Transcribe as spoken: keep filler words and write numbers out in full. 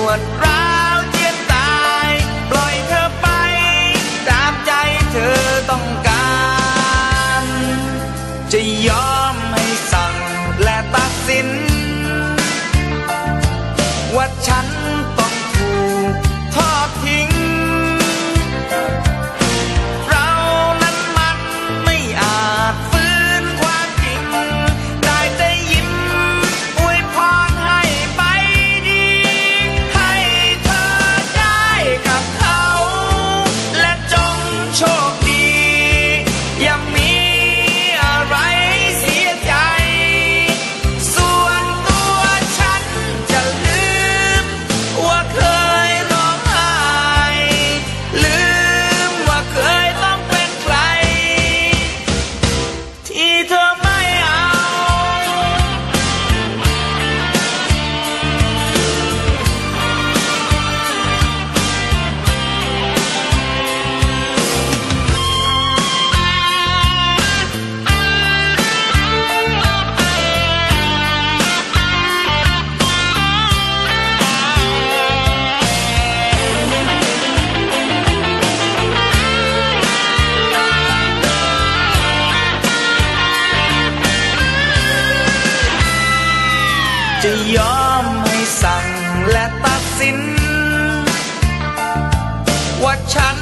วดร้าวเจียนตายปล่อยเธอไปตามใจเธอต้องการจะยอมให้สั่งและตัดสินว่าฉันต้องถูกทอดทิ้งเรานั้นมันไม่อาจฟื้นความจริงได้แต่ยิ้มอวยพรให้ไปดีให้เธอได้กับเขาและจงโชคดีอย่ามีอะไรเสียใจส่วนตัวฉันจะลืมว่าเคยร้องไห้ลืมว่าเคยต้องเป็นใครที่เธอไม่เอาจะยอมให้สั่งและตัดสินว่าฉัน